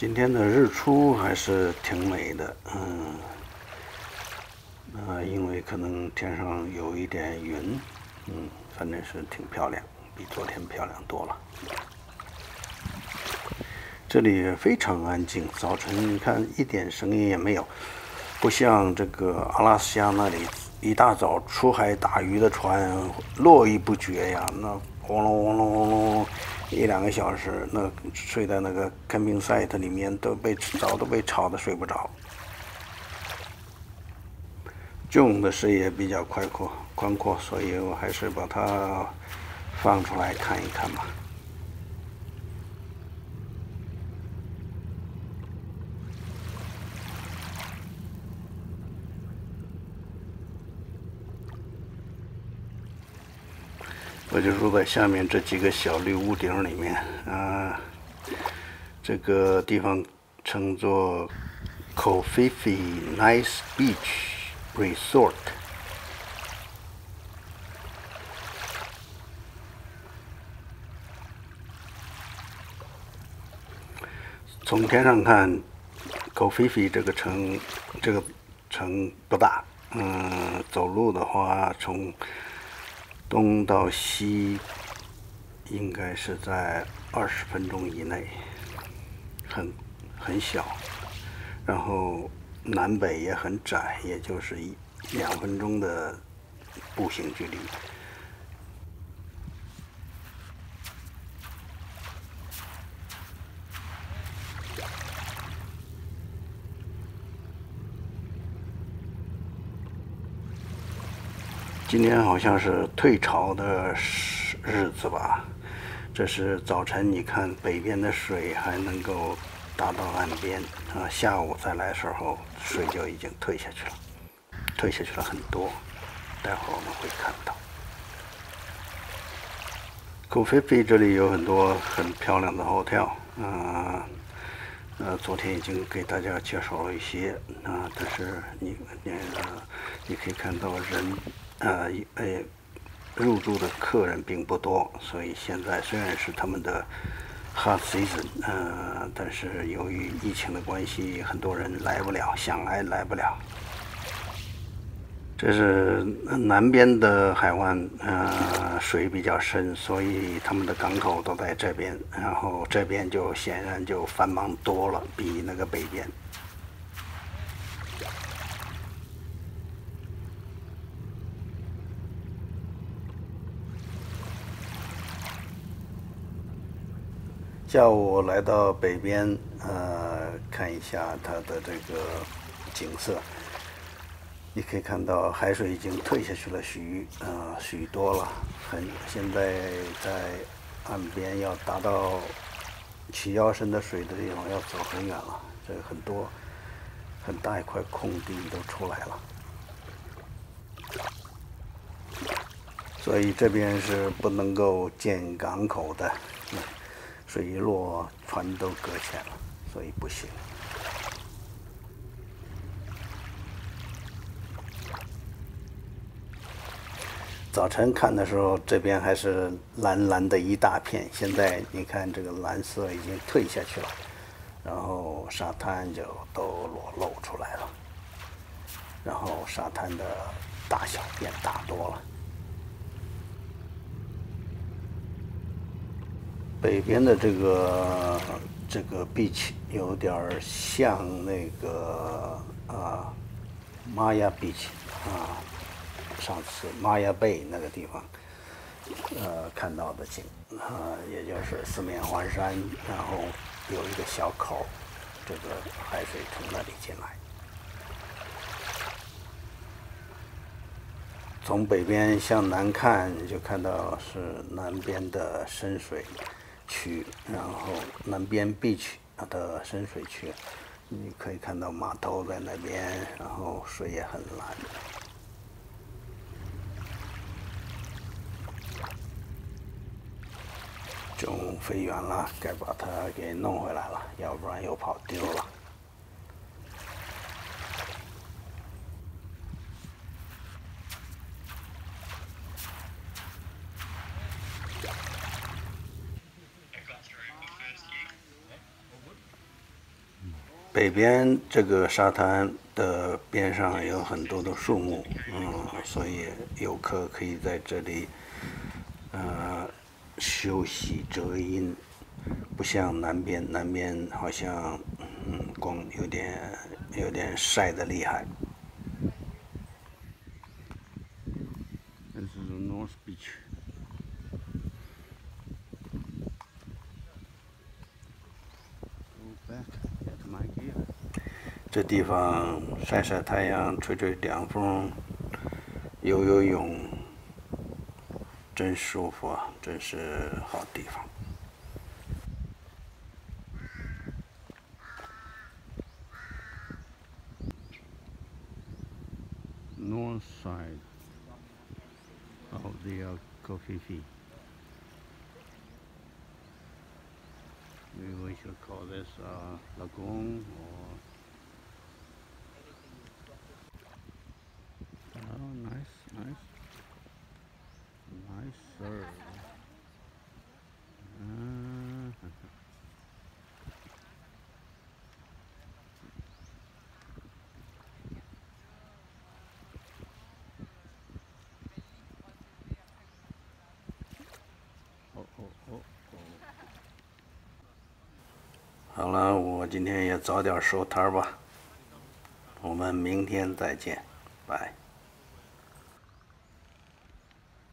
今天的日出还是挺美的，因为可能天上有一点云，反正是挺漂亮，比昨天漂亮多了。这里非常安静，早晨你看一点声音也没有，不像这个阿拉斯加那里一大早出海打鱼的船络绎不绝呀，那轰隆轰隆轰隆1-2个小时，那睡在那个 camping site 里面早都被吵得睡不着。June 的视野比较宽阔，所以我还是把它放出来看一看吧。我就住在下面这几个小绿屋顶里面这个地方称作 Covfefe Nice Beach Resort。从天上看 ，Covfefe 这个城不大，走路的话从东到西应该是在20分钟以内，很小，然后南北也很窄，也就是2分钟的步行距离。今天好像是退潮的日子吧，这是早晨，你看北边的水还能够达到岸边下午再来的时候，水就已经退下去了很多，待会儿我们会看到。Covfefe 这里有很多很漂亮的 hotel，昨天已经给大家介绍了一些但是你可以看到入住的客人并不多，所以现在虽然是他们的 hot season，但是由于疫情的关系，很多人来不了，想来不了。这是南边的海湾，水比较深，所以他们的港口都在这边，然后这边就显然就繁忙多了，比那个北边。下午来到北边，看一下它的这个景色。你可以看到海水已经退下去了许多了，现在在岸边要达到齐腰深的水的地方要走很远了，这很大一块空地都出来了，所以这边是不能够建港口的，水一落船都搁浅了，所以不行。早晨看的时候，这边还是蓝蓝的一大片，现在你看这个蓝色已经退下去了，然后沙滩就都露出来了，然后沙滩的大小变大多了。北边的这个 beach 有点像那个Maya Beach 上次玛雅贝那个地方，看到的景，也就是四面环山，然后有一个小口，这个海水从那里进来。从北边向南看，就看到是南边的深水区，然后南边 beach 的深水区，你可以看到码头在那边，然后水也很蓝。中午飞远了，该把它给弄回来了，要不然又跑丢了。 北边这个沙滩的边上有很多的树木，所以游客可以在这里，休息遮阴，不像南边，南边好像，光有点晒得厉害。这是 North Beach。这地方晒晒太阳，吹吹凉风，游游泳，真舒服啊，真是好地方。North side of the Kofifi. Maybe we should call this lagoon or. Oh, nice. Nicer. Oh. 好了，我今天也早点收摊吧。我们明天再见，拜。